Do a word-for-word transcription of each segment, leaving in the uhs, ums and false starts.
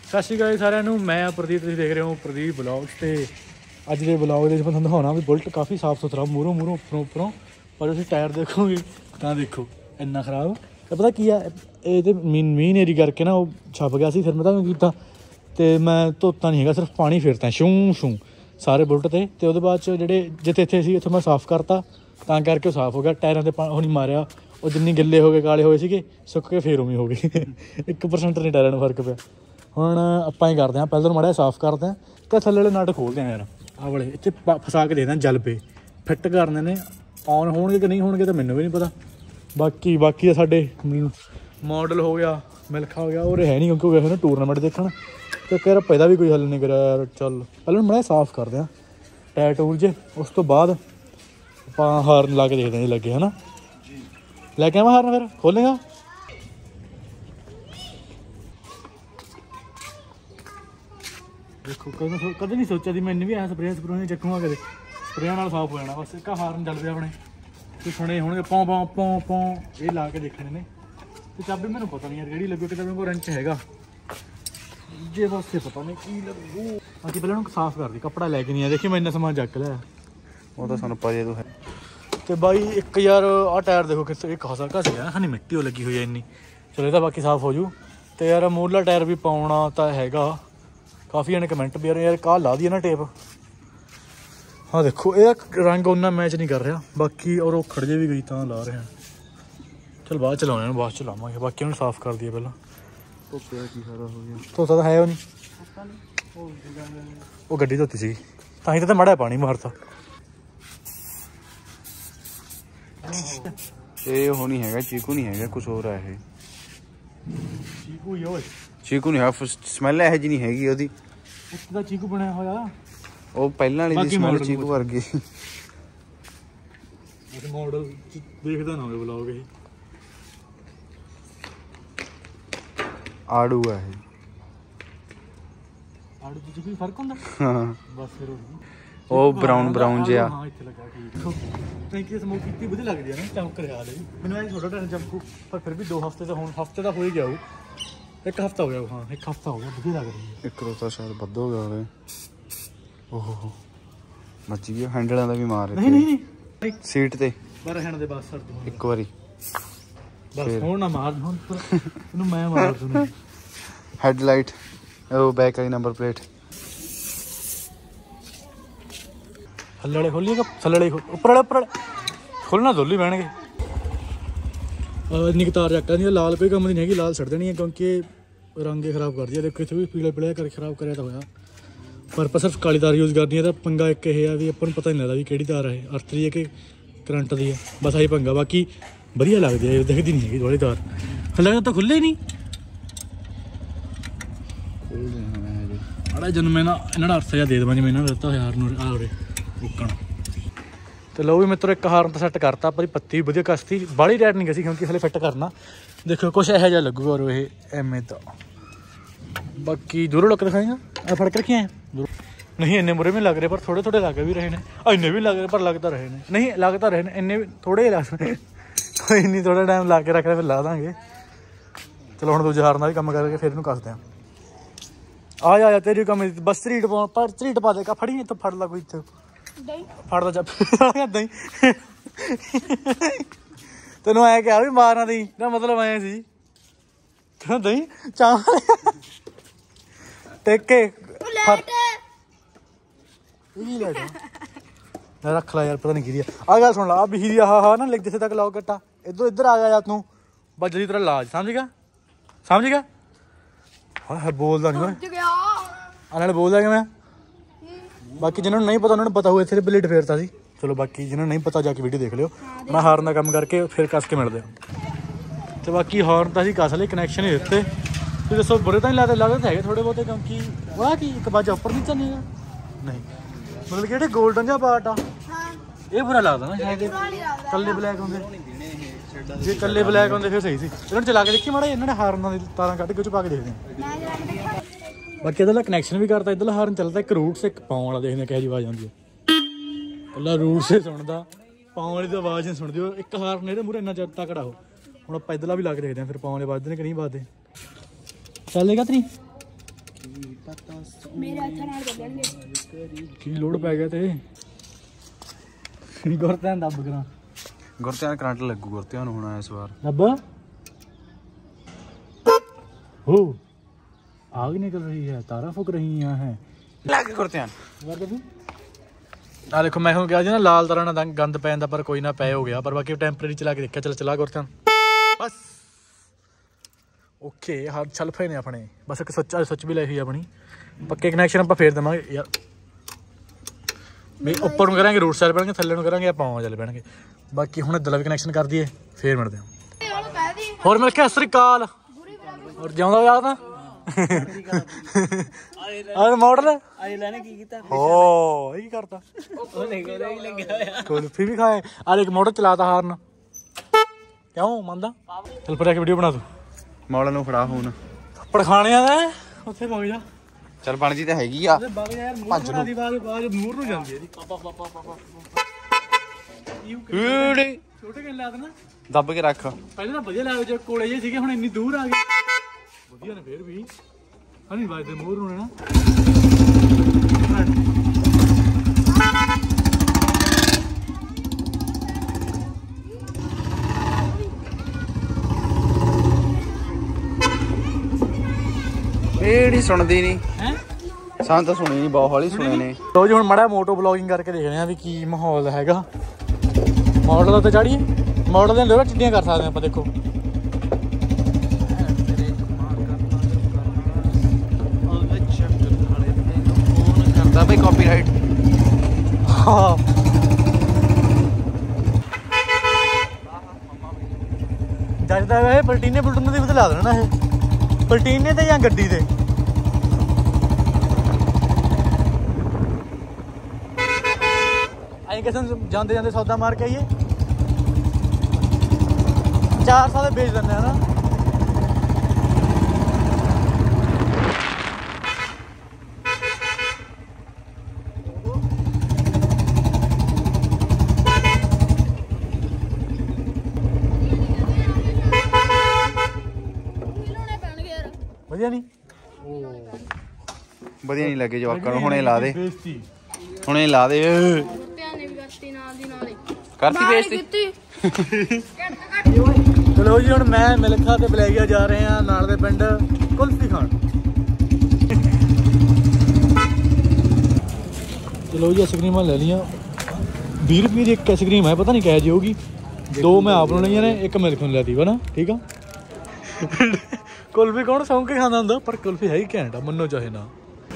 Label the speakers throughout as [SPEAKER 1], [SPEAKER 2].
[SPEAKER 1] ਸਤਿ ਸ਼੍ਰੀ ਅਕਾਲ ਸਾਰਿਆਂ ਨੂੰ। ਮੈਂ ਪ੍ਰਦੀਪ, ਤੁਸੀਂ ਦੇਖ ਰਹੇ ਹੋ ਪ੍ਰਦੀਪ ਬਲੌਗਸ। ਤੇ ਅੱਜ ਦੇ ਬਲੌਗ ਦੇ ਵਿੱਚ ਮੈਂ ਤੁਹਾਨੂੰ ਦਿਖਾਉਣਾ ਵੀ ਬੁਲਟ ਕਾਫੀ ਸਾਫ਼ ਸੁਥਰਾ ਮੂਹਰੋਂ ਮੂਹਰੋਂ ਉੱਪਰੋਂ ਉੱਪਰੋਂ, ਪਰ ਤੁਸੀਂ ਟਾਇਰ ਦੇਖੋਗੇ ਤਾਂ ਦੇਖੋ ਇੰਨਾ ਖ਼ਰਾਬ। ਤੇ ਪਤਾ ਕੀ ਆ, ਇਹਦੇ ਮੀਨ ਮੀਂਹ ਨੇਰੀ ਕਰਕੇ ਨਾ ਉਹ ਛੱਪ ਗਿਆ ਸੀ। ਫਿਰ ਮੈਂ ਤਾਂ ਕੀਤਾ ਤੇ ਮੈਂ ਧੋਤਾ ਨਹੀਂ ਹੈਗਾ, ਸਿਰਫ ਪਾਣੀ ਫੇਰਤਾ ਛੂੰ ਛੂੰ ਸਾਰੇ ਬੁਲਟ 'ਤੇ। ਅਤੇ ਉਹਦੇ ਬਾਅਦ 'ਚ ਜਿਹੜੇ ਜਿੱਥੇ ਇੱਥੇ ਸੀ ਉੱਥੇ ਮੈਂ ਸਾਫ਼ ਕਰਤਾ, ਤਾਂ ਕਰਕੇ ਉਹ ਸਾਫ਼ ਹੋ ਗਿਆ। ਟਾਇਰਾਂ 'ਤੇ ਪਾ ਉਹ ਨਹੀਂ ਮਾਰਿਆ, ਉਹ ਜਿੰਨੀ ਗਿੱਲੇ ਹੋ ਗਏ ਕਾਲੇ ਹੋਏ ਸੀਗੇ ਸੁੱਕ ਕੇ ਫੇਰ ਉਵੇਂ ਹੋ ਗਏ। ਇੱਕ ਪਰਸੈਂਟ ਨਹੀਂ ਟਾਇਰਾਂ ਨੂੰ ਫਰਕ ਪਿਆ। ਹੁਣ ਆਪਾਂ ਹੀ ਕਰਦੇ ਹਾਂ, ਪਹਿਲਾਂ ਮਾੜਾ ਸਾਫ਼ ਕਰਦੇ ਹਾਂ ਅਤੇ ਥੱਲੇ ਵਾਲੇ ਨਟ ਖੋਲ੍ਹਦੇ ਹਾਂ ਯਾਰ। ਆਹ ਵਾਲੇ ਇੱਥੇ ਫਸਾ ਕੇ ਦੇਖਦੇ ਹਾਂ, ਜਲ ਪੇ ਫਿੱਟ ਕਰਨੇ ਨੇ। ਔਨ ਹੋਣਗੇ ਕਿ ਨਹੀਂ ਹੋਣਗੇ ਤਾਂ ਮੈਨੂੰ ਵੀ ਨਹੀਂ ਪਤਾ। ਬਾਕੀ ਬਾਕੀ ਸਾਡੇ ਮੋਡਲ ਹੋ ਗਿਆ, ਮਿਲਖਾ ਹੋ ਗਿਆ, ਉਹ ਹੈ ਨਹੀਂ ਕਿਉਂਕਿ ਉਹ ਗਏ ਨਾ ਟੂਰਨਾਮੈਂਟ ਦੇਖਣ। ਅਤੇ ਕਹਿ ਰਿਹਾ ਇਹਦਾ ਵੀ ਕੋਈ ਹੱਲ ਨਹੀਂ ਕਰਿਆ ਯਾਰ। ਚੱਲ ਪਹਿਲਾਂ ਮਾੜਾ ਸਾਫ਼ ਕਰਦੇ ਹਾਂ ਟਾਇਰ ਟੂਰ ਜੇ, ਉਸ ਤੋਂ ਬਾਅਦ ਆਪਾਂ ਹਾਰਨ ਲਾ ਕੇ ਦੇਖਦੇ ਹਾਂ ਜੇ ਲੱਗੇ ਹੈ ਨਾ। ਲੈ ਕੇ ਆਵਾਂ ਹਾਰਨ, ਫਿਰ ਖੋਲ੍ਹੇਗਾ। ਦੇਖੋ ਕਦੇ ਕਦੇ ਨਹੀਂ ਸੋਚਿਆ ਸੀ ਮੈਨੂੰ ਵੀ ਐਂ ਸਪਰੇਅ ਸਪਰੂਅ ਨਹੀਂ ਚੱਕੂਗਾ, ਕਦੇ ਸਪਰੇਆਂ ਨਾਲ ਸਾਫ਼ ਹੋ ਜਾਣਾ ਬਸ। ਇੱਕ ਹਾਰਨ ਚੱਲ ਪਿਆ ਆਪਣੇ ਤੇ ਸੁਣੇ ਹੋਣਗੇ ਪੌਂ ਪੌਂ ਪੌਂ ਪੌਂ, ਇਹ ਲਾ ਕੇ ਦੇਖਣੇ ਨੇ। ਤੇ ਚਾਬੀ ਮੈਨੂੰ ਪਤਾ ਨਹੀਂ ਯਾਰ ਕਿਹੜੀ ਲੱਗੂ, ਕਿਤੇ ਮੇਰੇ ਕੋਲ ਰੈਂਚ ਹੈਗਾ ਜੇ ਵਾਸਤੇ ਪਤਾ ਨਹੀਂ ਕੀ ਲੱਗੂ। ਬਾਕੀ ਪਹਿਲਾਂ ਉਹਨੂੰ ਸਾਫ਼ ਕਰਦੀ, ਕੱਪੜਾ ਲੈ ਕੇ ਨਹੀਂ ਆ। ਦੇਖੀ ਮੈਂ ਇੰਨਾ ਸਮਾਨ ਚੱਕ ਲਿਆ,
[SPEAKER 2] ਉਹ ਤਾਂ ਸਾਨੂੰ ਪਤਾ ਹੈ।
[SPEAKER 1] ਤੇ ਬਾਈ ਇੱਕ ਯਾਰ ਆਹ ਟਾਇਰ ਦੇਖੋ ਕਿਸ ਇੱਕ ਖਾਸਾ ਘਸ ਗਿਆ, ਹਾਂ ਨਹੀਂ ਮਿੱਟੀ ਉਹ ਲੱਗੀ ਹੋਈ ਹੈ ਇੰਨੀ। ਚਲੋ ਇਹ ਤਾਂ ਬਾਕੀ ਸਾਫ਼ ਹੋ ਜੂ। ਤੇ ਯਾਰ ਮੂਹਰਲਾ ਟਾਇਰ ਵੀ ਪਾਉਣਾ ਤਾਂ ਹੈਗਾ। ਕਾਫੀ ਜਣੇ ਕਮੈਂਟ ਵੀ ਯਾਰ ਯਾਰ ਕਾਹ ਲਾ ਦੀ ਨਾ ਟੇਪ। ਹਾਂ ਦੇਖੋ ਇਹਦਾ ਰੰਗ ਉਹਨਾਂ ਮੈਚ ਨਹੀਂ ਕਰ ਰਿਹਾ ਬਾਕੀ, ਔਰ ਉਹ ਖੜ ਜੇ ਵੀ ਗਈ ਤਾਂ ਲਾ ਰਹੇ ਹਾਂ। ਚਲ ਬਾਅਦ ਚਲਾਉਣੇ ਇਹਨੂੰ, ਬਾਅਦ ਚ ਲਾਵਾਂਗੇ। ਬਾਕੀ ਉਹਨੂੰ ਸਾਫ਼ ਕਰ ਦਈਏ ਪਹਿਲਾਂ।
[SPEAKER 2] ਧੋਤੇ ਦਾ ਕੀ ਫਾਇਦਾ ਹੋ ਗਿਆ,
[SPEAKER 1] ਧੋਤਾ ਤਾਂ ਹੈ ਉਹ ਨਹੀਂ, ਉਹ ਗੱਡੀ ਧੋਤੀ ਸੀਗੀ ਤਾਂ ਹੀ ਤਾਂ ਮਾੜਾ ਪਾਣੀ ਮਾਰਤਾ।
[SPEAKER 2] ਇਹ ਉਹ ਨਹੀਂ ਹੈਗਾ, ਚੀਕੂ ਨਹੀਂ ਹੈਗਾ, ਕੁਛ ਹੋਰ ਹੈ ਇਹ।
[SPEAKER 1] ਚੀਕੂ ਹੀ ਓਏ,
[SPEAKER 2] ਚੀਕੂ ਨਹੀਂ ਹੈ, ਸਮੈਲ ਇਹੋ ਜਿਹੀ ਨਹੀਂ ਹੈਗੀ ਉਹਦੀ।
[SPEAKER 1] ਉੱਤੇ ਦਾ ਚੀਕੂ ਬਣਿਆ ਹੋਇਆ,
[SPEAKER 2] ਉਹ ਪਹਿਲਾਂ ਵਾਲੀ ਦੀ ਸਮੈਲ ਚੀਕੂ ਵਰਗੀ।
[SPEAKER 1] ਮਾਡਲ ਦੇਖਦਾ ਨਾ ਹੋਵੇ ਬਲੌਗ ਇਹ।
[SPEAKER 2] ਆੜੂ ਹੈ ਇਹ।
[SPEAKER 1] ਆੜੂ ਚ ਕੋਈ ਫਰਕ ਹੁੰਦਾ?
[SPEAKER 2] ਹਾਂ
[SPEAKER 1] ਬਸ ਫਿਰ
[SPEAKER 2] ਉਹ ਬਰਾਊਨ ਬਰਾਊਨ ਜਿਹਾ।
[SPEAKER 1] ਹਾਂ ਇੱਥੇ ਲੱਗਾ ਠੀਕ। ਟੈਂਕੀ ਸਮੋਕ ਕੀਤੀ ਵਧੀਆ ਲੱਗਦੀ ਹੈ ਨਾ, ਚਮਕ ਰਿਹਾ ਹਾਲੇ ਵੀ। ਮੈਨੂੰ ਐਂ ਛੋਟਾ ਟਾਈਮ ਚਮਕੂ, ਪਰ ਫਿਰ ਵੀ ਦੋ ਹਫ਼ਤੇ ਤਾਂ ਹੁਣ ਹਫ਼ਤੇ ਦਾ ਹੋ ਹੀ ਗਿਆ ਉਹ। ਇੱਕ ਹਫ਼ਤਾ ਹੋ ਗਿਆ, ਹਾਂ ਇੱਕ ਹਫ਼ਤਾ ਹੋ ਗਿਆ, ਵਧੀਆ ਲੱਗ ਰਹੀ ਹੈ।
[SPEAKER 2] ਇੱਕ ਰੋਤਾ ਸ਼ਾਇਦ ਵੱਧ ਹੋ ਗਿਆ ਹੋਵੇ। ਓਹੋ ਮੱਚ ਗਿਆ, ਹੈਂਡਲਾਂ ਦਾ ਵੀ ਮਾਰ
[SPEAKER 1] ਨਹੀਂ ਨਹੀਂ ਨਹੀਂ
[SPEAKER 2] ਸੀਟ ਤੇ
[SPEAKER 1] ਬਾਹਰ ਰਹਿਣ ਦੇ ਬਸ। ਸਰ
[SPEAKER 2] ਇੱਕ ਵਾਰੀ
[SPEAKER 1] ਬਸ ਹੁਣ ਨਾ ਮਾਰ, ਹੁਣ ਇਹਨੂੰ ਮੈਂ ਮਾਰ ਦੂੰ।
[SPEAKER 2] ਹੈਡਲਾਈਟ ਉਹ ਬੈਕ ਵਾਲੀ ਨੰਬਰ ਪਲੇਟ
[SPEAKER 1] ਥੱਲੇ ਵਾਲੇ ਖੋਲੀਏ ਕਿ ਥੱਲੇ ਵਾਲੇ ਉੱਪਰ ਵਾਲੇ? ਉੱਪਰ ਵਾਲੇ ਖੋਲ੍ਹਣਾ ਦੋਲੀ ਬਹਿਣਗੇ। ਇੰਨੀ ਤਾਰ ਜੱਟਾਂ ਦੀ ਲਾਲ ਕੋਈ ਕੰਮ ਦੀ ਨਹੀਂ ਹੈਗੀ, ਲਾਲ ਛੱਡ ਦੇਣੀ ਹੈ ਕਿਉਂਕਿ ਰੰਗ ਹੀ ਖਰਾਬ ਕਰਦੀ ਹੈ। ਦੇਖੋ ਇੱਥੇ ਵੀ ਪੀਲੇ ਪੀਲੇ ਕਰਕੇ ਖਰਾਬ ਕਰਿਆ ਤਾਂ ਹੋਇਆ, ਪਰ ਆਪਾਂ ਸਿਰਫ ਕਾਲੀ ਤਾਰ ਯੂਜ਼ ਕਰਨੀ ਹੈ। ਤਾਂ ਪੰਗਾ ਇੱਕ ਇਹ ਆ ਵੀ ਆਪਾਂ ਨੂੰ ਪਤਾ ਨਹੀਂ ਲੱਗਦਾ ਵੀ ਕਿਹੜੀ ਤਾਰ ਹੈ, ਅਰਥ ਦੀ ਹੈ ਕਿ ਕਰੰਟ ਦੀ ਹੈ, ਬਸ ਆਹੀ ਪੰਗਾ। ਬਾਕੀ ਵਧੀਆ ਲੱਗਦੀ ਹੈ, ਦਿਖਦੀ ਨਹੀਂ ਹੈਗੀ ਥੋੜ੍ਹੀ ਤਾਰ। ਹਲੇ ਤਾਂ ਖੁੱਲ੍ਹੇ ਹੀ ਨਹੀਂ ਆੜਾ ਜਨਮ। ਮੈਂ ਨਾ ਇਹਨਾਂ ਦਾ ਅਰਥ ਜਿਹਾ ਦੇ ਦੇਵਾਂ ਜਿਵੇਂ ਇਹਨਾਂ ਨੇ ਦਿੱਤਾ ਹੋਇਆ ਹਾਰਨ ਨੂੰ। ਆ ਉਰੇ ਰੁਕਣ ਤੇ ਲਓ ਵੀ ਮਿੱਤਰੋ, ਇੱਕ ਹਾਰਨ ਤਾਂ ਸੈੱਟ ਕਰਤਾ ਆਪਾਂ ਦੀ। ਪੱਤੀ ਵਧੀਆ ਕਸਤੀ, ਬਾਹਲੀ ਰੈਟ ਨਹੀਂ ਗਈ ਸੀ ਕਿਉਂਕਿ ਹਲੇ ਫਿੱਟ ਕਰਨਾ। ਦੇਖੋ ਕੁਛ ਇਹੋ ਜਿਹਾ ਲੱਗੂਗਾ ਔਰ ਇਹ ਐਵੇਂ ਤਾਂ। ਬਾਕੀ ਦੂਰੋਂ ਲੋਕ ਦਿਖਾਏਗਾ ਆ ਫੜ ਕੇ ਰੱਖਿਆ ਨਹੀਂ, ਇੰਨੇ ਮੁਰੇ ਵੀ ਲੱਗ ਰਹੇ ਪਰ ਥੋੜ੍ਹੇ ਥੋੜ੍ਹੇ ਲੱਗ ਵੀ ਰਹੇ ਨੇ। ਇੰਨੇ ਵੀ ਲੱਗ ਰਹੇ ਪਰ ਲੱਗਦਾ ਰਹੇ ਨੇ, ਨਹੀਂ ਲੱਗਦਾ ਰਹੇ ਨੇ ਇੰਨੇ ਵੀ ਥੋੜ੍ਹੇ ਹੀ ਲੱਗ ਰਹੇ। ਕੋਈ ਨਹੀਂ, ਥੋੜ੍ਹਾ ਟਾਈਮ ਲਾ ਕੇ ਰੱਖ ਲਿਆ ਫਿਰ ਲਾ ਦਾਂਗੇ। ਚਲੋ ਹੁਣ ਦੂਜੇ ਹਾਰਨ ਦਾ ਵੀ ਕੰਮ ਕਰਕੇ ਫਿਰ ਇਹਨੂੰ ਕੱਸਦੇ ਹਾਂ। ਆ ਜਾ ਤੇਰੀ ਕੰਮ ਬਸ ਝਰੀਟ ਪਾ, ਪਰ ਝਰੀਟ ਪਾ ਦੇਗਾ। ਫੜੀ ਇੱਥੋਂ ਫੜ ਲਾ ਕੋਈ, ਇੱਥੇ ਫੜਦਾ ਚੱਪ ਏਦਾਂ ਹੀ। ਤੈਨੂੰ ਐਂ ਕਿਹਾ ਵੀ ਮਾਰਨਾ ਦੀ ਨਾ, ਮਤਲਬ ਐਂ ਸੀ ਕਹਿੰਦਾ ਦਹੀਂ ਚਾਹ ਟੇਕੇ ਰੱਖ ਲਾ ਯਾਰ, ਪਤਾ ਨਹੀਂ ਕੀ ਆ ਗੱਲ ਸੁਣ ਲਾ। ਆ ਬਿਹੀ ਦੀ ਆਹ ਹਾਂ ਨਾ ਲਿਖ ਜਿੱਥੇ ਤੱਕ ਲਾਓ ਕੱਟਾ, ਇੱਧਰ ਇੱਧਰ ਆ ਗਿਆ ਯਾਰ ਤੂੰ ਬਸ ਜਦੀ ਤਰ੍ਹਾਂ ਲਾਜ। ਸਮਝ ਗਿਆ ਸਮਝ ਗਿਆ? ਹਾਂ ਬੋਲਦਾ ਨਹੀਂ ਮੈਂ, ਆ ਨਾਲੇ ਬੋਲਦਾ ਕਿ ਮੈਂ। ਬਾਕੀ ਜਿਹਨਾਂ ਨੂੰ ਨਹੀਂ ਪਤਾ ਉਹਨਾਂ ਨੂੰ ਪਤਾ ਹੋਊ, ਇੱਥੇ ਬਲੇਡ ਫੇਰਤਾ ਸੀ। ਚਲੋ ਬਾਕੀ ਜਿਹਨਾਂ ਨੂੰ ਨਹੀਂ ਪਤਾ ਜਾ ਕੇ ਵੀਡੀਓ ਦੇਖ ਲਿਓ। ਮੈਂ ਹਾਰਨ ਦਾ ਕੰਮ ਕਰਕੇ ਫਿਰ ਕੱਸ ਕੇ ਮਿਲਦੇ ਹਾਂ। ਤੇ ਬਾਕੀ ਹਾਰਨ ਤਾਂ ਅਸੀਂ ਕੱਸ ਲਈ, ਕਨੈਕਸ਼ਨ ਹੀ ਦਿੱਤੇ। ਤੁਸੀਂ ਦੱਸੋ ਬੁਰੇ ਤਾਂ ਨਹੀਂ ਲੱਗਦੇ? ਲੱਗਦੇ ਤਾਂ ਹੈਗੇ ਥੋੜ੍ਹੇ ਬਹੁਤੇ ਕਿਉਂਕਿ ਵਾਹ ਕੀ ਇੱਕ ਬਾਜਾ ਉੱਪਰ ਨੀਚਾ ਨਹੀਂ ਹੈਗਾ। ਨਹੀਂ ਮਤਲਬ ਕਿ ਜਿਹੜੇ ਗੋਲਡਨ ਜਿਹਾ ਪਾਰਟ ਆ ਇਹ ਬੁਰਾ ਲੱਗਦਾ ਨਾ ਸ਼ਾਇਦ। ਕੱਲੇ ਬਲੈਕ ਹੁੰਦੇ, ਜੇ ਕੱਲੇ ਬਲੈਕ ਹੁੰਦੇ ਫਿਰ ਸਹੀ ਸੀ। ਇਹਨਾਂ ਨੂੰ ਚਲਾ ਕੇ ਦੇਖੀ ਮਾੜਾ, ਇਹਨਾਂ ਨੇ ਹਾਰਨਾਂ ਦੀ ਤਾਰਾਂ ਕੱਢ ਕੇ ਉਹ 'ਚ ਪਾ ਕੇ ਦੇਖਦੇ ਹਾਂ। ਬਾਕੀ ਇਹਦਾ ਕਨੈਕਸ਼ਨ ਵੀ ਕਰਤਾ, ਇੱਧਰਲਾ ਹਾਰਨ ਚੱਲਦਾ। ਇੱਕ ਰੂਟਸ ਇੱਕ ਪਾਉਣ ਵਾਲਾ ਦੇਖਦੇ ਕਿਹੋ ਜਿਹੀ ਆਵਾਜ਼ ਆਉਂਦੀ ਹੈ। ਪਹਿਲਾਂ ਰੂਟਸ ਹੀ ਸੁਣਦਾ, ਪਾਉਣ ਵਾਲੀ ਤਾਂ ਆਵਾਜ਼ ਨਹੀਂ ਸੁਣਦੀ। ਉਹ ਇੱਕ ਹਾਰਨ ਇਹਦੇ ਮੂਹਰੇ ਇੰਨਾ ਚਿਰ ਤਕੜਾ ਉਹ। ਹੁਣ ਆਪਾਂ ਇੱਧਰਲਾ ਵੀ ਲਾ ਕੇ ਦੇਖਦੇ ਹਾਂ ਫਿਰ ਪਾਉਣ ਵਾਲੇ ਵੱਜਦੇ ਨੇ ਕਿ ਨਹੀਂ ਵੱਜਦੇ। ਚੱਲੇਗਾ ਤਰੀ
[SPEAKER 3] ਮੇਰੇ ਹੱਥਾਂ ਨਾਲ ਚੱਲਣਗੇ।
[SPEAKER 1] ਕੀ ਲੋਡ ਪੈ ਗਿਆ ਤੇ ਗੁਰਤਿਆਂ ਦੱਬ ਕਰਾਂ
[SPEAKER 2] ਗੁਰਤਿਆਂ ਕਰੰਟ ਲੱਗੂ ਗੁਰਤਿਆਂ ਨੂੰ ਹੁਣ ਇਸ ਵਾਰ
[SPEAKER 1] ਦੱਬ ਹੋ आग निकल रही है तारा फूक रही है
[SPEAKER 2] ਲੱਗ ਗੁਰਤਿਆਂ
[SPEAKER 1] ਆ ਦੇਖੋ ਮੈਂ ਹੁਣ ਕਿਹਾ ਜੀ ਨਾ ਲਾਲ ਤਾਰਾ ਨਾਲ ਗੰਦ ਪੈ ਜਾਂਦਾ ਪਰ ਕੋਈ ਨਾ ਪੈ ਹੋ ਗਿਆ ਪਰ ਬਾਕੀ ਟੈਂਪਰੇਰੀ ਚਲਾ ਕੇ ਦੇਖਿਆ ਚਲ ਚਲਾ ਗੁਰਤਿਆਂ ਬਸ ਓਕੇ ਹਾਂ ਚੱਲ ਪਏ ਨੇ ਆਪਣੇ ਬਸ ਇੱਕ ਸੱਚਾ ਸੱਚ ਵੀ ਲਾਈ ਹੋਈ ਆਪਣੀ ਪੱਕੇ ਕਨੈਕਸ਼ਨ ਆਪਾਂ ਫੇਰ ਦੇਵਾਂਗੇ ਯਾਰ ਵੀ ਉੱਪਰ ਨੂੰ ਕਰਾਂਗੇ ਰੂਟ ਸਾਈਡ ਪੈਣਗੇ ਥੱਲੇ ਨੂੰ ਕਰਾਂਗੇ ਆਪਾਂ ਚੱਲ ਪੈਣਗੇ ਬਾਕੀ ਹੁਣ ਇੱਧਰਲਾ ਵੀ ਕਨੈਕਸ਼ਨ ਕਰ ਦਈਏ ਫੇਰ ਮਿਲਦੇ ਹਾਂ ਹੋਰ ਮਿਲ ਕੇ ਸਤਿ ਸ੍ਰੀ ਅਕਾਲ ਹੋਰ ਜਿਉਂਦਾ ਯਾਰ ਤਾਂ ਆਹ ਮਾਡਲ ਆਏ ਲੈਣੇ ਕੀ ਕੀਤਾ ਓ ਇਹ ਕੀ ਕਰਤਾ ਉਹ ਨਹੀਂ ਗਿਆ ਹੀ ਲੱਗਿਆ ਹੋਇਆ ਕੁਲਫੀ ਵੀ ਖਾਏ ਆ ਇੱਕ ਮਾਡਲ ਚਲਾਤਾ ਹਾਰਨ ਕਿਉਂ ਮੰਨਦਾ ਚੱਲ ਫਿਰ ਇੱਕ ਵੀਡੀਓ ਬਣਾ ਤੂੰ
[SPEAKER 2] ਮੌਲਾ ਨੂੰ ਫੜਾ ਹੁਣ
[SPEAKER 1] ਪੜਖਾਣਿਆਂ ਦਾ ਉੱਥੇ ਵਗ ਜਾ
[SPEAKER 2] ਚੱਲ ਬਣ ਜੀ ਤਾਂ ਹੈਗੀ ਆ
[SPEAKER 1] ਵਗ ਜਾ ਯਾਰ ਮੂੰਹ ਬਣਾ ਦੀ ਬਾਜ ਬਾਜ ਮੂਰ ਨੂੰ ਜਾਂਦੀ ਇਹਦੀ ਪਾਪਾ ਪਾਪਾ ਪਾਪਾ
[SPEAKER 2] ਊੜੀ
[SPEAKER 1] ਛੋਟੇ ਕਿੰਨੇ ਲਾ ਦੇਣਾ
[SPEAKER 2] ਦੱਬ ਕੇ ਰੱਖ
[SPEAKER 1] ਪਹਿਲਾਂ ਤਾਂ ਵਧੀਆ ਲੱਗਦੇ ਜੇ ਕੋਲੇ ਜੇ ਸੀਗੇ ਹੁਣ ਇੰਨੀ ਦੂਰ ਆ ਗਏ ਵਧੀਆ ਨੇ ਫੇਰ ਵੀ ਹਣੀ ਵੱਜਦੇ ਮੋਰ ਨੂੰ ਨਾ
[SPEAKER 2] ਏੜੀ ਸੁਣਦੀ ਨਹੀਂ
[SPEAKER 1] ਹੈ
[SPEAKER 2] ਸਾਨੂੰ ਤਾਂ ਸੁਣੀ ਨਹੀਂ ਬਹੁਤ ਹੌਲੀ ਸੁਣੇ ਨੇ
[SPEAKER 1] ਲੋ ਜੀ ਹੁਣ ਮਾੜਾ ਮੋਟੋ ਬਲੌਗਿੰਗ ਕਰਕੇ ਦੇਖਦੇ ਆ ਵੀ ਕੀ ਮਾਹੌਲ ਹੈਗਾ ਮਾਡਲ ਦਾ ਤਾਂ ਚਾੜੀਏ ਮਾਡਲ ਦੇ ਲੋੜਾ ਚਿੱਟੀਆਂ ਕਰ ਸਕਦੇ ਆਪਾਂ ਦੇਖੋ
[SPEAKER 2] ਕਰਦਾ ਬਈ ਕਾਪੀਰਾਈਟ
[SPEAKER 1] ਹਾਂ ਜੱਜਦਾ ਵੇ ਪਲਟੀਨੇ ਪਲਟੂਨੇ ਦੀ ਬਦਲਾ ਦੇਣਾ ਇਹ ਪਲਟੀਨੇ ਤੇ ਜਾਂ ਗੱਡੀ ਤੇ ਆਈ ਕਿਸਮ ਜਾਂਦੇ ਜਾਂਦੇ ਸੌਦਾ ਮਾਰ ਕੇ ਆਈਏ ਚਾਰ ਸੌ ਦੇ ਵੇਚ ਦਿੰਦੇ ਆ ਨਾ ਵਧੀਆ ਨਹੀਂ
[SPEAKER 2] ਵਧੀਆ ਨਹੀਂ ਲੱਗੇ ਜਵਾਕਾਂ ਨੂੰ ਹੁਣੇ ਲਾ ਦੇ
[SPEAKER 1] ਬੇਇੱਜ਼ਤੀ
[SPEAKER 2] ਹੁਣੇ ਲਾ ਦੇ
[SPEAKER 3] ਕੁੱਤਿਆਂ ਨੇ ਵੀ ਕਰਤੀ ਨਾਲ ਦੀ ਨਾਲ ਹੀ
[SPEAKER 2] ਕਰਤੀ ਬੇਇੱਜ਼ਤੀ
[SPEAKER 1] ਚਲੋ ਜੀ ਹੁਣ ਮੈਂ ਮਿਲਖਾ ਤੇ ਬਲੈਗੀਆ ਜਾ ਰਹੇ ਆ ਨਾਲ ਦੇ ਪਿੰਡ ਕੁਲਫੀ ਖਾਣ ਚਲੋ ਜੀ ਆਈਸਕ੍ਰੀਮਾਂ ਲੈ ਲਈਆਂ ਵੀਹ ਰੁਪਏ ਦੀ ਇੱਕ ਆਈਸਕ੍ਰੀਮ ਹੈ ਪਤਾ ਨਹੀਂ ਕਿਹੋ ਜਿਹੀ ਹੋਊਗੀ ਦੋ ਮੈਂ ਆਪ ਨੂੰ ਲਈਆਂ ਨੇ ਇੱਕ ਮਿਲਖ ਨੂੰ ਲੈਤੀ ਵਾ ਨਾ ਠੀਕ ਆ ਕੁਲਫੀ ਕੌਣ ਸੌਂ ਕੇ ਖਾਂਦਾ ਹੁੰਦਾ ਪਰ ਕੁਲਫੀ ਹੈ ਹੀ ਘੈਂਟ ਆ ਮੰਨੋ ਚਾਹੇ ਨਾ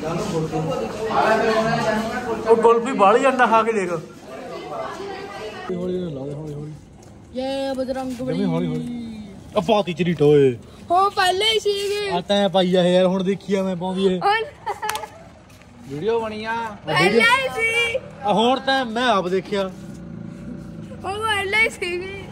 [SPEAKER 1] ਉਹ ਕੁਲਫੀ ਬਾਹਲੀ ਅੰਡਾ ਖਾ ਕੇ ਦੇਖ ਹੌਲੀ ਹੌਲੀ ਲਾ ਦੇ ਹੌਲੀ ਹੌਲੀ
[SPEAKER 3] ਯੇ ਬਜਰੰਗ ਬਲੀ
[SPEAKER 1] ਹੌਲੀ ਹੌਲੀ ਆ ਪਾਤੀ ਚਰੀ ਟੋਏ
[SPEAKER 3] ਹੋ ਪਹਿਲੇ ਹੀ ਸੀਗੇ
[SPEAKER 1] ਆ ਤੈਂ ਪਾਈ ਆ ਯਾਰ ਹੁਣ ਦੇਖੀ ਆ ਮੈਂ ਪਾਉਂਦੀ ਇਹ
[SPEAKER 2] ਵੀਡੀਓ ਬਣੀ ਆ
[SPEAKER 3] ਪਹਿਲੇ ਹੀ ਸੀ
[SPEAKER 1] ਆ ਹੁਣ ਤਾਂ ਮੈਂ ਆਪ ਦੇਖਿਆ
[SPEAKER 3] ਉਹ ਪਹਿਲੇ ਹੀ ਸੀਗੇ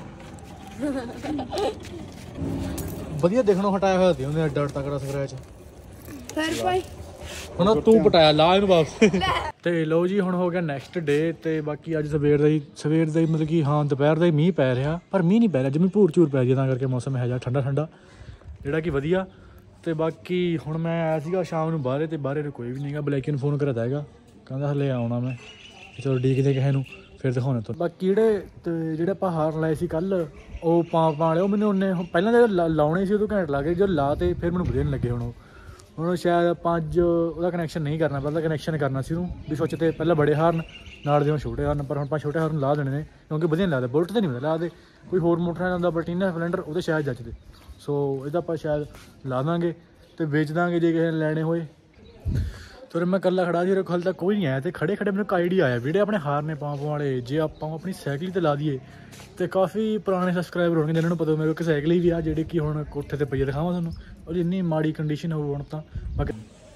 [SPEAKER 1] ਵਧੀਆ ਦੇਖਣੋਂ ਹਟਾਇਆ ਹੋਇਆ ਸੀ ਉਹਨੇ ਐਡਾ ਤਕੜਾ ਸਕ੍ਰੈਚ
[SPEAKER 3] ਫਿਰ ਭਾਈ
[SPEAKER 1] ਹੁਣ ਤੂੰ ਪਟਾਇਆ ਲਾ ਇਹਨੂੰ ਵਾਪਸ ਤੇ ਲਓ ਜੀ ਹੁਣ ਹੋ ਗਿਆ ਨੈਕਸਟ ਡੇ ਤੇ ਬਾਕੀ ਅੱਜ ਸਵੇਰ ਦਾ ਹੀ ਸਵੇਰ ਦਾ ਹੀ ਮਤਲਬ ਕਿ ਹਾਂ ਦੁਪਹਿਰ ਦਾ ਹੀ ਮੀਂਹ ਪੈ ਰਿਹਾ ਪਰ ਮੀਂਹ ਨਹੀਂ ਪੈ ਰਿਹਾ ਜਿਵੇਂ ਭੂਰ ਝੂਰ ਪੈ ਜੀ ਤਾਂ ਕਰਕੇ ਮੌਸਮ ਹੈ ਜਾ ਠੰਡਾ ਠੰਡਾ ਜਿਹੜਾ ਕਿ ਵਧੀਆ ਤੇ ਬਾਕੀ ਹੁਣ ਮੈਂ ਆਇਆ ਸੀਗਾ ਸ਼ਾਮ ਨੂੰ ਬਾਹਰੇ ਤੇ ਬਾਹਰੇ ਕੋਈ ਵੀ ਨਹੀਂਗਾ ਬਲੈਕੀ ਨੂੰ ਫੋਨ ਕਰਦਾ ਹੈਗਾ ਕਹਿੰਦਾ ਹਲੇ ਆਉਣਾ ਮੈਂ ਚਲੋ ਡੀਕਦੇ ਕਿਸੇ ਨੂੰ ਫਿਰ ਦਿਖਾਉਣਾ ਤੁਹਾਨੂੰ ਬਾਕੀ ਜਿਹੜੇ ਤੇ ਜਿਹੜੇ ਆਪਾਂ ਹਾਰ ਲਾਏ ਸੀ ਕੱਲ ਉਹ ਪਾਂ ਪਾ ਵਾਲੇ ਉਹ ਮੈਨੂੰ ਉਹਨੇ ਪਹਿਲਾਂ ਤਾਂ ਲਾਉਣੇ ਸੀ ਉਦੋਂ ਘੈਂਟ ਲੱਗ ਗਏ ਜਦੋਂ ਲਾ ਤੇ ਫਿਰ ਮੈਨੂੰ ਵਧੀਆ ਨਹੀਂ ਲੱਗੇ ਹੁਣ ਉਹ ਹੁਣ ਸ਼ਾਇਦ ਪੰਜ ਉਹਦਾ ਕਨੈਕਸ਼ਨ ਨਹੀਂ ਕਰਨਾ ਪਹਿਲਾਂ ਕਨੈਕਸ਼ਨ ਕਰਨਾ ਸੀ ਉਹਨੂੰ ਵੀ ਸੋਚ ਤੇ ਪਹਿਲਾਂ ਬੜੇ ਹਾਰਨ ਨਾਲ ਦੇ ਛੋਟੇ ਹਾਰਨ ਪਰ ਹੁਣ ਆਪਾਂ ਛੋਟੇ ਹਾਰਨ ਲਾ ਦੇਣੇ ਨੇ ਕਿਉਂਕਿ ਵਧੀਆ ਨਹੀਂ ਲੱਗਦਾ ਬੁਲਟ ਤੇ ਨਹੀਂ ਵਧੀਆ ਲੱਗਦੇ ਕੋਈ ਹੋਰ ਮੋਟਰ ਨਾਲ ਜਾਂਦਾ ਪਲਟੀਨਾ ਸਪਲੈਂਡਰ ਉਹਦੇ ਸ਼ਾਇਦ ਜੱਜਦੇ ਸੋ ਇਹਦਾ ਆਪਾਂ ਸ਼ਾਇਦ ਲਾ ਦਾਂਗੇ ਤੇ ਵੇਚ ਦਾਂਗੇ ਜੇ ਕਿਸੇ ਨੇ ਲੈਣੇ ਹੋਏ ਤੇ ਮੈਂ ਇਕੱਲਾ ਖੜਾ ਸੀ ਹਾਲੇ ਤੱਕ ਕੋਈ ਨਹੀਂ ਆਇਆ ਤੇ ਖੜੇ ਖੜੇ ਮੈਨੂੰ ਇੱਕ ਆਈਡੀਆ ਆਇਆ ਵੀਡੀਓ ਆਪਣੇ ਹਾਰ ਨੇ ਪੰਪ ਵਾਲੇ ਜੇ ਆਪਾਂ ਆਪਣੀ ਸਾਈਕਲ ਤੇ ਲਾ ਦਈਏ ਤੇ ਕਾਫੀ ਪੁਰਾਣੇ ਸਬਸਕ੍ਰਾਈਬਰ ਹੋਣਗੇ ਜਿਹਨਾਂ ਨੂੰ ਪਤਾ ਮੇਰੇ ਕੋਲ ਸਾਈਕਲ ਹੀ ਵੀ ਆ ਜਿਹੜੇ ਕਿ ਹੁਣ ਕੋਠੇ ਤੇ ਪਈਏ ਦਿਖਾਵਾਂ ਤੁਹਾਨੂੰ ਉਹਦੀ ਇੰਨੀ ਮਾੜੀ ਕੰਡੀਸ਼ਨ ਹੋਊ ਹੁਣ ਤਾਂ ਬਾਕੀ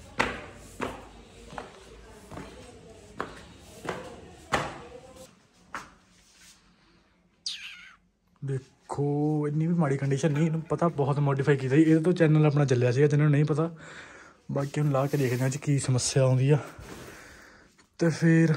[SPEAKER 1] ਦੇਖੋ ਇੰਨੀ ਵੀ ਮਾੜੀ ਕੰਡੀਸ਼ਨ ਨਹੀਂ ਇਹਨੂੰ ਪਤਾ ਬਹੁਤ ਮੋਡੀਫਾਈ ਕੀਤਾ ਸੀ ਇਹਦੇ ਤੋਂ ਚੈਨਲ ਆਪਣਾ ਚੱਲਿਆ ਸੀਗਾ ਜਿਹਨਾਂ ਨੂੰ ਨਹੀਂ ਪਤਾ ਬਾਕੀ ਹੁਣ ਲਾ ਕੇ ਦੇਖਦੇ ਹਾਂ ਜੀ ਕੀ ਸਮੱਸਿਆ ਆਉਂਦੀ ਆ ਤੇ ਫਿਰ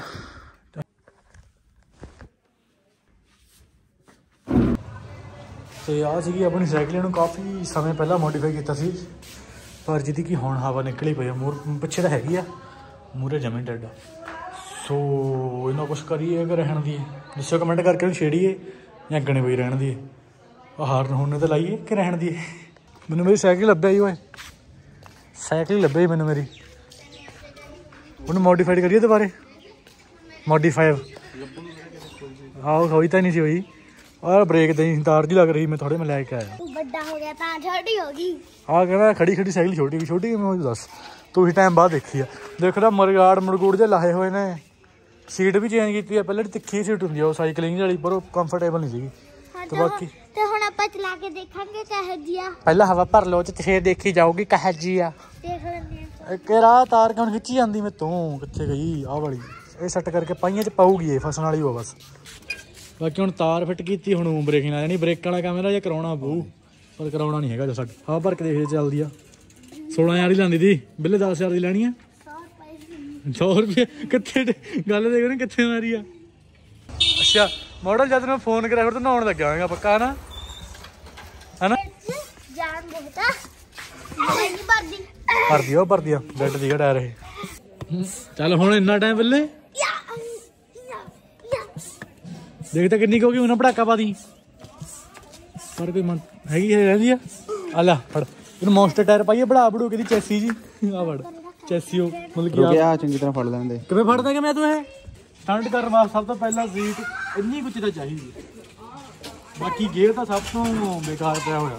[SPEAKER 1] ਤੇ ਆ ਸੀਗੀ ਆਪਣੀ ਸਾਈਕਲ ਨੂੰ ਕਾਫੀ ਸਮੇਂ ਪਹਿਲਾਂ ਮੋਡੀਫਾਈ ਕੀਤਾ ਸੀ ਪਰ ਜਿਹਦੀ ਕਿ ਹੁਣ ਹਵਾ ਨਿਕਲੀ ਪਈ ਆ ਮੂਰ ਪਿੱਛੇ ਤਾਂ ਹੈਗੀ ਆ ਮੂਰੇ ਜਮੇ ਡੱਡ ਆ। ਸੋ ਇਹਨਾਂ ਕੁਛ ਕਰੀਏ ਕਿ ਰਹਿਣ ਦੀ ਦੱਸੋ ਕਮੈਂਟ ਕਰਕੇ ਉਹਨੂੰ ਛੇੜੀਏ ਜਾਂ ਅੱਗਣੇ ਪਈ ਰਹਿਣ ਦੀ ਹਾਰਨ ਹੁਣੇ ਤਾਂ ਲਾਈਏ ਕਿ ਰਹਿਣ ਦੀ। ਮੈਨੂੰ ਮੇਰੀ ਸਾਈਕਲ ਲੱਭਿਆ ਜੀ ਓਏ ਸਾਈਕਲ ਲੱਭਿਆ ਜੀ ਮੈਨੂੰ ਮੇਰੀ ਉਹਨੂੰ ਮੋਡੀਫਾਈਡ ਕਰੀਏ ਦੁਬਾਰੇ ਮੋਡੀਫਾਈਵ ਆਹੋ ਹੋਈ ਤਾਂ ਨਹੀਂ ਸੀ ਹੋਈ और ब्रेक दे तार जी लग रही मैं थोड़े में लेके आया
[SPEAKER 3] बड़ा हो गया था छोटी होगी
[SPEAKER 1] हाँ कहना खड़ी खड़ी साइकिल छोटी छोटी मैं दस तू ही टाइम बाद देखी है देख रहा मरगाड़ मड़गूड़ जे लाए हुए ने सीट भी चेंज की है पहले तिखी सीट होंगी साइकलिंग वाली पर कंफर्टेबल नहीं सी तो बाकी
[SPEAKER 3] तो हुण आपां चला के देखांगे कह जिया
[SPEAKER 1] पहला हवा भर लो ते फिर देखी जाओगी कह जी आ
[SPEAKER 3] देख लेंगे
[SPEAKER 1] एक राह तार क्यों खिंची जाती मैं तू कित्थे गई आ वाली ये सैट करके पाइयां च पाऊगी ये फसन वाली हो बस बाकी ਹੁਣ ਤਾਰ ਫਿੱਟ ਕੀਤੀ ਹੁਣ ਬ੍ਰੇਕਿੰਗ ਆ ਜਾਣੀ ਬ੍ਰੇਕਾਂ ਵਾਲਾ ਕੰਮ ਇਹਦਾ ਜੇ ਕਰਾਉਣਾ ਪਊ ਪਰ ਕਰਾਉਣਾ ਨਹੀਂ ਹੈਗਾ ਜੋ ਸਾਡਾ ਹਾਂ ਭਰ ਕੇ ਦੇਖ ਜੇ ਚੱਲਦੀ ਆ ਸੋਲਾਂ ਹਜ਼ਾਰ ਦੀ ਲੈਂਦੀ ਤੀ ਬਿੱਲੇ ਦਸ ਹਜ਼ਾਰ ਦੀ ਲੈਣੀ ਆ ਸੌ ਰੁਪਏ ਕਿੱਥੇ ਗੱਲ ਦੇਖ ਰਹੇ ਕਿੱਥੇ ਮਾਰੀ ਆ ਅੱਛਾ ਮਾਡਲ ਜਦ ਮੈਂ ਫੋਨ ਕਰਿਆ ਫਿਰ ਤਾਂ ਨਹਾਉਣ ਲੱਗਿਆ ਹੋਵੇਗਾ ਪੱਕਾ ਨਾ ਹਨਾ
[SPEAKER 3] ਜਾਨ ਬਹੁਤਾ ਨਹੀਂ ਭਰਦੀ
[SPEAKER 1] ਭਰਦੀ ਆ ਭਰਦੀ ਆ ਬੈੱਡ ਦੀ ਟਾਇਰ ਇਹ ਚੱਲ ਹੁਣ ਇੰਨਾ ਟਾਈਮ ਬਿੱਲੇ देख तो किन्नी होगी उन्हें पटाका पा दी पर कोई मन हैगी रहती है आ ला फड़ इन मॉन्स्टर टायर पाइए बड़ा बड़ू की चैसी जी आ फड़ चैसी हो मतलब कि
[SPEAKER 2] आ चंगी तरह फड़ लेंदे
[SPEAKER 1] किवें फड़दा कि मैं तू है ठंड कर वास सब तो पहला सीट इन्नी कुछ तो चाहिए बाकी गेयर तो सब तो बेकार पिया होया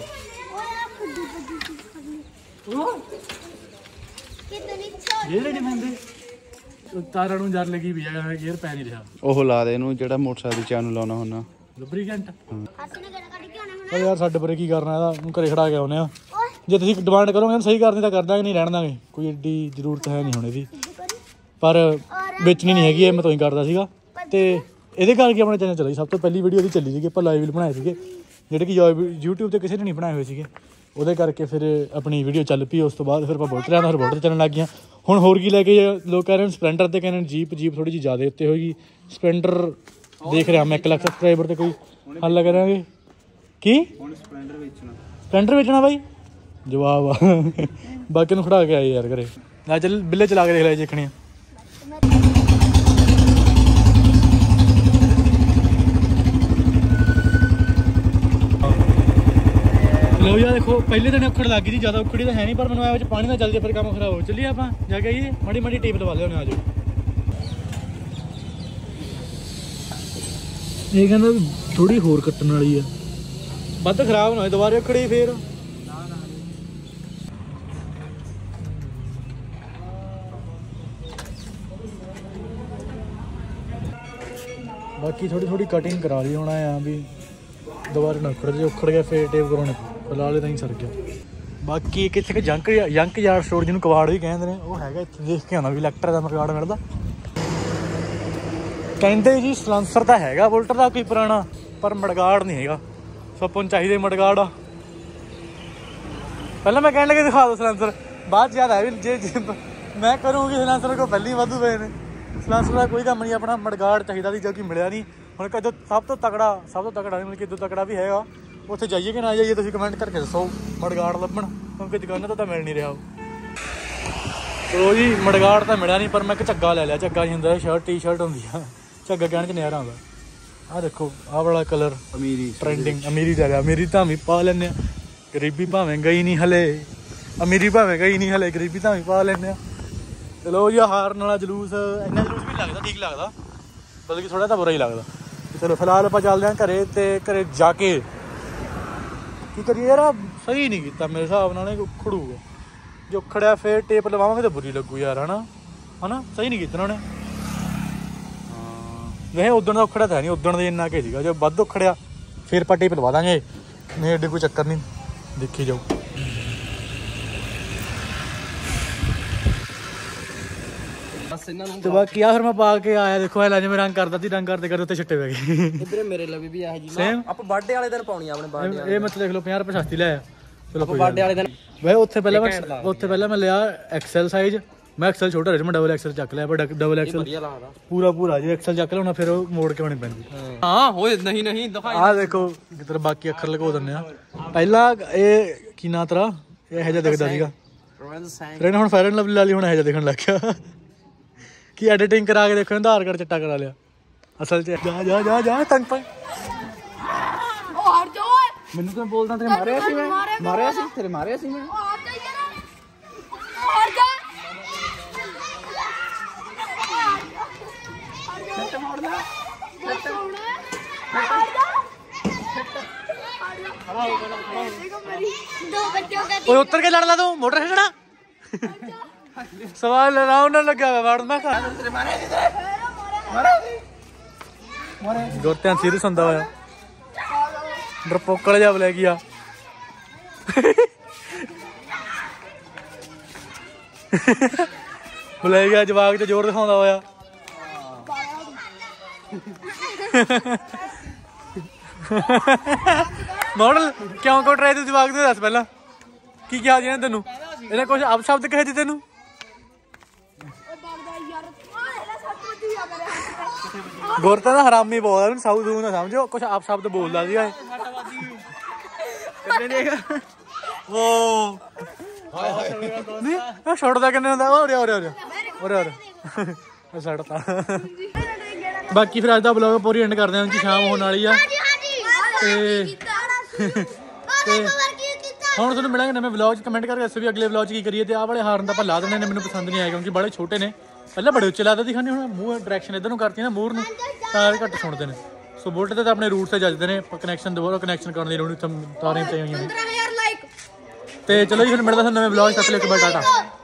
[SPEAKER 3] कितनी छोटी
[SPEAKER 1] गेयर नहीं पैंदे ਤਾਰਾਂ ਨੂੰ ਜਰ ਲੱਗੀ ਵੀ ਆ ਗੇਅਰ ਪੈ ਨਹੀਂ ਰਿਹਾ
[SPEAKER 2] ਉਹ ਲਾ ਦੇ ਇਹਨੂੰ ਜਿਹੜਾ ਮੋਟਰਸਾਈਕਲ ਦੀ ਚਾਹ ਨੂੰ ਲਾਉਣਾ ਹੁੰਦਾ
[SPEAKER 1] ਲੁਬਰੀਕੈਂਟ
[SPEAKER 3] ਹੱਥ ਨੇ ਗੜਾ ਕੱਢ ਕੇ ਆਉਣਾ
[SPEAKER 1] ਉਹ ਯਾਰ ਸਾਡੇ ਪਰੇ ਕੀ ਕਰਨਾ ਇਹਦਾ ਹੁਣ ਘਰੇ ਖੜਾ ਕੇ ਆਉਨੇ ਆ ਜੇ ਤੁਸੀਂ ਡਿਮਾਂਡ ਕਰੋਗੇ ਸਹੀ ਕਰਨੀ ਤਾਂ ਕਰ ਦਾਂਗੇ ਨਹੀਂ ਰਹਿਣ ਦਾਂਗੇ ਕੋਈ ਏਡੀ ਜ਼ਰੂਰਤ ਹੈ ਨਹੀਂ ਹੁਣ ਇਹਦੀ ਪਰ ਵੇਚਣੀ ਨਹੀਂ ਹੈਗੀ ਇਹ ਮੈਂ ਤੋਂ ਹੀ ਕਰਦਾ ਸੀਗਾ ਤੇ ਇਹਦੇ ਕਰਕੇ ਆਪਣਾ ਚੈਨਲ ਚੱਲੀ ਸਭ ਤੋਂ ਪਹਿਲੀ ਵੀਡੀਓ ਇਹਦੀ ਚੱਲੀ ਸੀਗੀ ਆਪਾਂ ਲਾਈਵ ਬਣਾਏ ਸੀਗੇ ਜਿਹੜੇ ਕਿ YouTube ਤੇ ਕਿਸੇ ਨੇ ਨਹੀਂ ਬਣਾਏ ਹੋਏ ਸੀਗੇ ਉਹਦੇ ਕਰਕੇ ਫਿਰ ਆਪਣੀ ਵੀਡੀਓ ਚੱਲ ਪਈ ਉਸ ਤੋਂ ਬਾਅਦ ਫਿਰ ਆਪਾਂ ਬੁਲਟ ਲਿਆਂਦਾ ਫਿਰ ਬੁਲਟ ਤੇ ਚੱਲਣ ਲੱਗ ਗਈਆਂ ਹੁਣ ਹੋਰ ਕੀ ਲੈ ਕੇ ਲੋਕ ਕਹਿ ਰਹੇ ਨੇ ਸਪਲੈਂਡਰ ਤੇ ਕਹਿੰਦੇ ਨੇ ਜੀਪ ਜੀਪ ਥੋੜੀ ਜਿਹੀ ਜ਼ਿਆਦਾ ਉੱਤੇ ਹੋਏਗੀ ਸਪਲੈਂਡਰ ਦੇਖ ਰਿਹਾ ਮੈਂ ਇੱਕ ਲੱਖ ਸਬਸਕ੍ਰਾਈਬਰ ਤੇ ਕੋਈ ਹੱਲ ਕਰਾਂਗੇ ਕੀ
[SPEAKER 2] ਹੁਣ ਸਪਲੈਂਡਰ ਵੇਚਣਾ
[SPEAKER 1] ਸਪਲੈਂਡਰ ਵੇਚਣਾ ਬਾਈ ਜਵਾਬ ਆ ਬਾਕੀ ਨੂੰ ਖੜਾ ਕੇ ਆਏ ਯਾਰ ਘਰੇ ਨਾ ਚੱਲ ਬਿੱਲੇ ਚਲਾ ਕੇ ਦੇਖ ਲੈ ਦੇਖਣੇ ਆ लो यार देखो पहले दिन उखड़ लग गई ज़्यादा उखड़ी तो है नहीं पर मैंने आया पानी ना चल जाए फिर काम खराब हो चलिए आप जाके आइए माड़ी माड़ी टेप लवा लिया आज ये कहना थोड़ी होर कट्टन वाली है बद खराब ना हो दोबारा उखड़ी फिर बाकी थोड़ी थोड़ी कटिंग करा ली होना है भी दोबारा ना उखड़ जे उखड़ गया फिर टेप कराने ਫਿਲਹਾਲ ਤਾਂ ਹੀ ਸਰ ਗਿਆ ਬਾਕੀ ਇੱਕ ਇੱਥੇ ਜੰਕ ਜੰਕ ਯਾਰਡ ਸਟੋਰ ਜਿਹਨੂੰ ਕਵਾੜ ਵੀ ਕਹਿੰਦੇ ਨੇ ਉਹ ਹੈਗਾ ਇੱਥੇ ਦੇਖ ਕੇ ਆਉਣਾ ਵੀ ਇਲੈਕਟਰ ਦਾ ਮਰਗਾੜ ਮਿਲਦਾ ਕਹਿੰਦੇ ਜੀ ਸਲੈਂਸਰ ਤਾਂ ਹੈਗਾ ਬੁਲਟ ਦਾ ਕੋਈ ਪੁਰਾਣਾ ਪਰ ਮੜਗਾੜ ਨਹੀਂ ਹੈਗਾ ਸੋ ਆਪਾਂ ਨੂੰ ਚਾਹੀਦੇ ਮੜਗਾੜ ਆ ਪਹਿਲਾਂ ਮੈਂ ਕਹਿਣ ਲੱਗੇ ਦਿਖਾ ਦਿਓ ਸਲੈਂਸਰ ਬਾਅਦ ਯਾਦ ਆਇਆ ਵੀ ਜੇ ਮੈਂ ਕਰੂੰਗੀ ਸਲੈਂਸਰ ਕੋਲ ਪਹਿਲੀ ਵਾਧੂ ਪਏ ਨੇ ਸਲੈਂਸਰ ਦਾ ਕੋਈ ਕੰਮ ਨਹੀਂ ਆਪਣਾ ਮੜਗਾੜ ਚਾਹੀਦਾ ਸੀ ਜੋ ਕਿ ਮਿਲਿਆ ਨਹੀਂ ਹੁਣ ਕਦੋਂ ਸਭ ਤੋਂ ਤਕੜਾ ਸਭ ਤੋਂ ਤਕੜਾ ਨਹੀਂ ਮਤਲਬ ਕਿ ਇਦੋਂ ਤਕੜਾ ਵੀ ਹੈਗਾ ਉੱਥੇ ਜਾਈਏ ਕਿ ਨਾ ਜਾਈਏ ਤੁਸੀਂ ਕਮੈਂਟ ਕਰਕੇ ਦੱਸੋ ਮੜਗਾੜ ਲੱਭਣ ਕਿਉਂਕਿ ਦੁਕਾਨਾਂ ਤੋਂ ਤਾਂ ਮਿਲ ਨਹੀਂ ਰਿਹਾ ਚਲੋ ਜੀ ਮੜਗਾੜ ਤਾਂ ਮਿਲਿਆ ਨਹੀਂ ਪਰ ਮੈਂ ਇੱਕ ਝੱਗਾ ਲੈ ਲਿਆ ਝੱਗਾ ਹੀ ਹੁੰਦਾ ਸ਼ਰਟ ਟੀ ਸ਼ਰਟ ਹੁੰਦੀ ਆ ਝੱਗਾ ਕਹਿਣ 'ਚ ਨਜ਼ਾਰਾ ਆਉਂਦਾ ਆਹ ਦੇਖੋ ਆਹ ਵਾਲਾ ਕਲਰ
[SPEAKER 2] ਅਮੀਰੀ
[SPEAKER 1] ਟਰੈਂਡਿੰਗ ਅਮੀਰੀ ਲੈ ਲਿਆ ਅਮੀਰੀ ਤਾਂ ਵੀ ਪਾ ਲੈਂਦੇ ਆ ਗਰੀਬੀ ਭਾਵੇਂ ਗਈ ਨਹੀਂ ਹਲੇ ਅਮੀਰੀ ਭਾਵੇਂ ਗਈ ਨਹੀਂ ਹਲੇ ਗਰੀਬੀ ਤਾਂ ਵੀ ਪਾ ਲੈਂਦੇ ਆ ਚਲੋ ਜੀ ਹਾਰਨ ਵਾਲਾ ਜਲੂਸ ਇੰਨਾ ਜਲੂਸ ਵੀ ਲੱਗਦਾ ਠੀਕ ਲੱਗਦਾ ਬਲਕਿ ਥੋੜਾ ਤਾਂ ਬੁਰਾ ਹੀ ਲੱਗਦਾ ਚਲੋ ਫਿਲਹਾਲ ਆਪਾਂ ਚੱਲਦੇ ਹਾਂ ਘਰੇ ਤੇ ਘਰੇ ਜਾ ਕੇ ਕੀ ਕਰੀਏ ਯਾਰ ਸਹੀ ਨਹੀਂ ਕੀਤਾ ਮੇਰੇ ਹਿਸਾਬ ਨਾਲ ਇਹ ਉਖੜੂਗਾ ਜੇ ਉਖੜਿਆ ਫਿਰ ਟੇਪ ਲਵਾਵਾਂਗੇ ਤਾਂ ਬੁਰੀ ਲੱਗੂ ਯਾਰ ਹਨਾ ਹਨਾ ਸਹੀ ਨਹੀਂ ਕੀਤਾ ਉਹਨੇ ਵੈਸੇ ਉਦਣ ਦਾ ਉਖੜਿਆ ਤਾਂ ਨਹੀਂ ਉਦਣ ਦੇ ਇੰਨਾ ਕਿ ਸੀਗਾ ਜੇ ਵੱਧ ਉਖੜਿਆ ਫਿਰ ਆਪਾਂ ਟੇਪ ਲਵਾ ਦਾਂਗੇ ਨਹੀਂ ਐਡੇ ਕੋਈ ਚੱਕਰ ਨਹੀਂ ਦੇਖੀ ਜਾਓ ਤੇ ਬਾਕੀ ਆ ਫਿਰ ਮੈਂ ਪਾ ਕੇ ਆਇਆ ਦੇਖੋ ਇਹ ਜਿਵੇਂ ਰੰਗ ਕਰਦਾ ਸੀ ਰੰਗ ਕਰਦੇ ਕਰਦੇ ਉੱਤੇ ਛਿੱਟੇ ਪੈ ਗਏ
[SPEAKER 4] ਇਧਰ ਮੇਰੇ ਲਈ ਵੀ ਆਹ ਜੀ
[SPEAKER 1] ਸੇਮ
[SPEAKER 4] ਆਪਾਂ ਬਰਥਡੇ ਵਾਲੇ ਦਿਨ ਪਾਉਣੀ ਆ ਆਪਣੇ ਬਰਥਡੇ
[SPEAKER 1] ਇਹ ਮਤਲਬ ਦੇਖ ਲਓ ਪੰਜਾਹ ਰੁਪਏ ਸਸਤੀ ਲੈ ਆ ਚਲੋ ਕੋਈ
[SPEAKER 4] ਬਰਥਡੇ ਵਾਲੇ ਦਿਨ
[SPEAKER 1] ਵੈਸੇ ਉੱਥੇ ਪਹਿਲਾਂ ਮੈਂ ਉੱਥੇ ਪਹਿਲਾਂ ਮੈਂ ਲਿਆ ਐਕਸਲ ਸਾਈਜ਼ ਮੈਂ ਐਕਸਲ ਛੋਟਾ ਰਿਹਾ ਮੈਂ ਡਬਲ ਐਕਸਲ ਚੱਕ ਲਿਆ ਪਰ ਡਬਲ ਐਕਸਲ
[SPEAKER 4] ਵਧੀਆ ਲੱਗਦਾ
[SPEAKER 1] ਪੂਰਾ ਪੂਰਾ ਜੇ ਐਕਸਲ ਚੱਕ ਲਿਆ ਫਿਰ ਉਹ ਮੋੜ ਕੇ ਆਉਣੀ ਪੈਂਦੀ
[SPEAKER 4] ਹਾਂ ਹੋਏ ਨਹੀਂ ਨਹੀਂ ਦਿਖਾਈ
[SPEAKER 1] ਆਹ ਦੇਖੋ ਕਿਧਰ ਬਾਕੀ ਅੱਖਰ ਲਗੋ ਦਿੰਦੇ ਆ ਪਹਿਲਾਂ ਇਹ ਕੀ ਨਾਂ ਤੇਰਾ ਇਹ ਜਿਹਾ ਦਿਖਦਾ ਸੀਗਾ
[SPEAKER 4] ਮੈਂ ਤਾਂ ਸੈਂਕ
[SPEAKER 1] ਫਿਰ ਇਹਨੇ ਹੁਣ ਫੈਰਨ ਲਵਲੀ ਲਾਲੀ ਹੁਣ ਇਹ ਜਿਹਾ ਦੇਖਣ ਲੱਗ ਗਿਆ ਕਿ ਐਡੀਟਿੰਗ ਕਰਾ ਕੇ ਦੇਖੋ ਇਹਦਾ ਆਧਾਰ ਕਾਰਡ ਚਿੱਟਾ ਕਰਾ ਲਿਆ ਅਸਲ 'ਚ ਜਾ ਜਾ ਜਾ ਜਾ ਤੰਗ ਪਾ
[SPEAKER 3] ਉਹ ਹਟ ਜਾ ਓਏ
[SPEAKER 4] ਮੈਨੂੰ ਤਾਂ ਬੋਲਦਾ ਤੇਰੇ ਮਾਰਿਆ ਸੀ ਮੈਂ ਮਾਰਿਆ ਸੀ ਤੇਰੇ ਮਾਰਿਆ ਸੀ ਮੈਂ
[SPEAKER 3] ਉਹ ਹਟ ਜਾ ਯਾਰ ਉਹ ਹਟ ਜਾ
[SPEAKER 4] ਸੱਟ ਮਾਰਦਾ
[SPEAKER 3] ਹਟ ਜਾ दो बच्चों का
[SPEAKER 1] ਓਏ ਉੱਤਰ ਕੇ ਲੜ ਲਾ ਤੂੰ ਮੋਟਰ ਖੜਾ ਸਵਾਲ ਲੜਾਉਣ ਨਾਲ ਲੱਗਿਆ ਵਾ ਵੜ ਮੈਂ ਖਾ
[SPEAKER 4] ਤੇਰੇ ਮਾਰਿਆ ਸੀ ਤੇਰੇ ਮਾਰਿਆ ਸੀ ਮਾਰਿਆ
[SPEAKER 1] ਗੁਰਤਿਆਂ ਸੀਰੀਅਸ ਹੁੰਦਾ ਹੋਇਆ ਡਰਪੋਕਲ ਜਿਹਾ ਬਲੈ ਗਿਆ ਬਲੈ ਗਿਆ ਜਵਾਕ ਤੇ ਜ਼ੋਰ ਦਿਖਾਉਂਦਾ ਹੋਇਆ ਮਾਡਲ ਕਿਉਂ ਕੋ ਟਰਾਈ ਤੂੰ ਜਵਾਕ ਦੇ ਦੱਸ ਪਹਿਲਾਂ ਕੀ ਕਿਹਾ ਜੀ ਤੈਨੂੰ ਇਹਨੇ ਕੁਝ ਅਪ ਸ਼ਬਦ ਕਹੇ ਜੀ ਤੈਨੂੰ ਗੁਰਤਾਂ ਦਾ ਹਰਾਮੀ ਬੋਲਦਾ ਉਹਨੂੰ ਸਾਊ ਦੂ ਨਾ ਸਮਝੋ ਕੁਝ ਆਪ ਸ਼ਬਦ ਬੋਲਦਾ ਸੀਗਾ ਇਹ ਉਹ ਹਾਏ ਹਾਏ ਨਹੀਂ ਆ ਛੋੜਦਾ ਕਿੰਨੇ ਹੁੰਦਾ ਓਰੇ ਓਰੇ ਓਰੇ ਓਰੇ ਓਰੇ ਛੱਡਤਾ ਬਾਕੀ ਫਿਰ ਅੱਜ ਦਾ ਵਲੌਗ ਪੂਰੀ ਐਂਡ ਕਰਦੇ ਹਾਂ ਜੀ ਸ਼ਾਮ ਹੋਣ ਵਾਲੀ ਆ ਤੇ ਤੇ ਹੁਣ ਤੁਹਾਨੂੰ ਮਿਲਾਂਗੇ ਨਵੇਂ ਵਲੌਗ 'ਚ ਕਮੈਂਟ ਕਰਕੇ ਦੱਸੋ ਵੀ ਅਗਲੇ ਵਲੌਗ 'ਚ ਕੀ ਕਰੀਏ ਤੇ ਆਹ ਵਾਲੇ ਹਾਰਨ ਤਾਂ ਆਪਾਂ ਲਾ ਦਿੰਦੇ ਨੇ ਮੈਨੂੰ ਪਸੰਦ ਨਹੀਂ ਆਇਆ ਕਿਉਂਕਿ ਬੜੇ ਛੋਟੇ ਨੇ ਪਹਿਲਾਂ ਬੜੇ ਉੱਚੇ ਲਾਦੇ ਦਿਖਾਣੇ ਹੁਣ ਮੂੰਹ ਡਾਇਰੈਕਸ਼ਨ ਇੱਧਰ ਨੂੰ ਕਰਤੀ ਨਾ ਮੂਰ ਨੂੰ ਤਾਂ ਘੱਟ ਸੁਣਦੇ ਨੇ ਸੋ ਬੁਲਟ ਤੇ ਤਾਂ ਆਪਣੇ ਰੂਟ ਤੇ ਜੱਜਦੇ ਨੇ ਕਨੈਕਸ਼ਨ ਦੁਬਾਰਾ ਕਨੈਕਸ਼ਨ ਕਰਨ ਦੀ ਲੋੜ ਨਹੀਂ ਤਾਰਾਂ ਪਈਆਂ ਹੋਈਆਂ ਨੇ ਤੇ ਚਲੋ ਜੀ ਫਿਰ ਮਿਲਦਾ ਤੁਹਾਨੂੰ ਨਵੇਂ ਵਲੌਗ ਤੱਕ ਲਈ ਇੱਕ ਬਾਰ ਟਾਟਾ।